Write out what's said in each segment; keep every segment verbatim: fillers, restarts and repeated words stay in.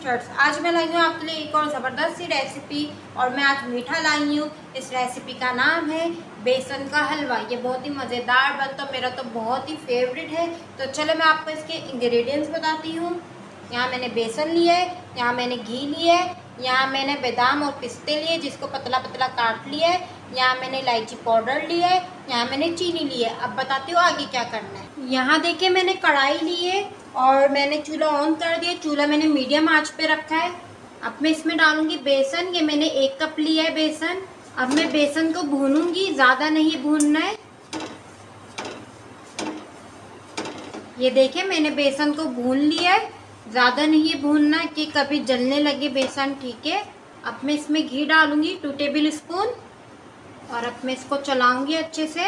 Sisters, आज मैं लाई हूँ आपके लिए एक और ज़बरदस्त सी रेसिपी। और मैं आज मीठा लाई हूँ। इस रेसिपी का नाम है बेसन का हलवा। ये बहुत ही मज़ेदार बनता है, मेरा तो बहुत ही फेवरेट है। तो चलो मैं आपको इसके इंग्रेडिएंट्स बताती हूँ। यहाँ मैंने बेसन लिया है, यहाँ मैंने घी लिया है, यहाँ मैंने बादाम और पिस्ते लिए जिसको पतला पतला काट लिया है, यहाँ मैंने इलायची पाउडर लिया है, यहाँ मैंने चीनी ली है। अब बताती हूँ आगे क्या करना है। यहाँ देखिए मैंने कढ़ाई ली है और मैंने चूल्हा ऑन कर दिया। चूल्हा मैंने मीडियम आंच पे रखा है। अब मैं इसमें डालूंगी बेसन। ये मैंने एक कप लिया है बेसन। अब मैं बेसन को भूनूंगी, ज़्यादा नहीं भूनना है। ये देखिए मैंने बेसन को भून लिया है, ज़्यादा नहीं भूनना है कि कभी जलने लगे बेसन, ठीक है। अब मैं इसमें घी डालूंगी टू टेबल स्पून और अब मैं इसको चलाऊंगी अच्छे से।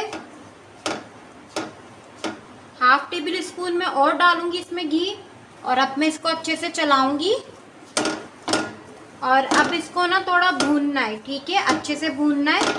हाफ टेबल स्पून में और डालूंगी इसमें घी और अब मैं इसको अच्छे से चलाऊंगी। और अब इसको ना थोड़ा भूनना है, ठीक है, अच्छे से भूनना है।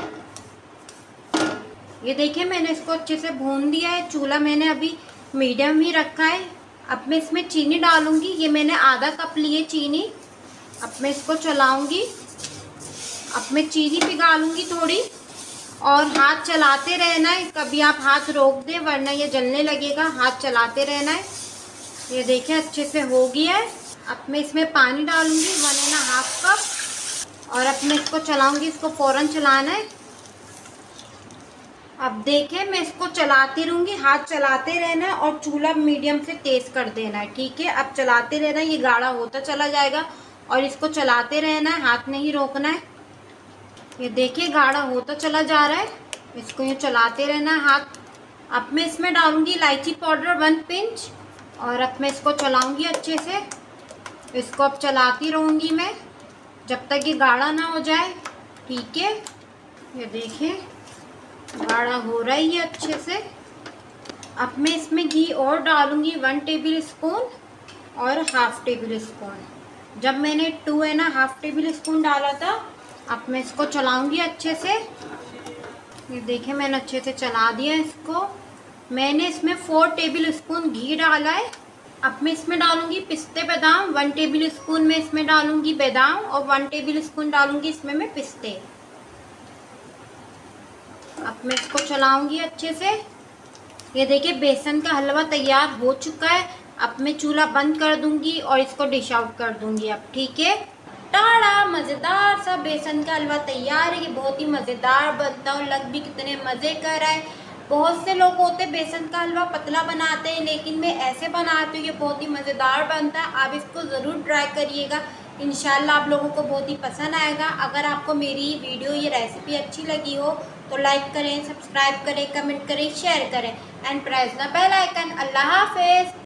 ये देखिए मैंने इसको अच्छे से भून दिया है। चूल्हा मैंने अभी मीडियम ही रखा है। अब मैं इसमें चीनी डालूंगी। ये मैंने आधा कप लिए चीनी। अब मैं इसको चलाऊंगी। अब मैं चीनी पिघालूंगी थोड़ी और हाथ चलाते रहना है। कभी आप हाथ रोक दें वरना ये जलने लगेगा। हाथ चलाते रहना है। ये देखिए अच्छे से हो गया है। अब मैं इसमें पानी डालूंगी वन एंड हाफ कप और अब मैं इसको चलाऊंगी। इसको फ़ौरन चलाना है। अब देखें मैं इसको चलाती रहूँगी, हाथ चलाते रहना है और चूल्हा मीडियम से तेज़ कर देना है, ठीक है। अब चलाते रहना है, ये गाढ़ा होता चला जाएगा और इसको चलाते रहना है, हाथ नहीं रोकना है। ये देखिए गाढ़ा होता चला जा रहा है, इसको ये चलाते रहना है हाथ। अब मैं इसमें डालूंगी इलायची पाउडर वन पिंच और अब मैं इसको चलाऊंगी अच्छे से। इसको अब चलाती रहूँगी मैं जब तक ये गाढ़ा ना हो जाए, ठीक है। ये देखिए गाढ़ा हो रहा है ये अच्छे से। अब मैं इसमें घी और डालूंगी वन टेबल स्पून और हाफ टेबल स्पून। जब मैंने टू है ना हाफ टेबल स्पून डाला था। अब मैं इसको चलाऊंगी अच्छे से। ये देखिए मैंने अच्छे से चला दिया इसको। मैंने इसमें फोर टेबल स्पून घी डाला है। अब मैं इसमें डालूंगी पिस्ते बादाम। वन टेबल स्पून में इसमें डालूंगी बादाम और वन टेबल स्पून डालूंगी इसमें मैं पिस्ते। अब मैं इसको चलाऊंगी अच्छे से। ये देखिए बेसन का हलवा तैयार हो चुका है। अब मैं चूल्हा बंद कर दूंगी और इसको डिश आउट कर दूंगी अब, ठीक है। टाड़ा, मज़ेदार सा बेसन का हलवा तैयार है। ये बहुत ही मज़ेदार बनता है और लग भी कितने मज़े का रहा है। बहुत से लोग होते हैं बेसन का हलवा पतला बनाते हैं, लेकिन मैं ऐसे बनाती हूँ, ये बहुत ही मज़ेदार बनता है। आप इसको ज़रूर ट्राई करिएगा, इंशाल्लाह आप लोगों को बहुत ही पसंद आएगा। अगर आपको मेरी वीडियो ये रेसिपी अच्छी लगी हो तो लाइक करें, सब्सक्राइब करें, कमेंट करें, शेयर करें and press the bell icon. अल्लाह हाफिज़।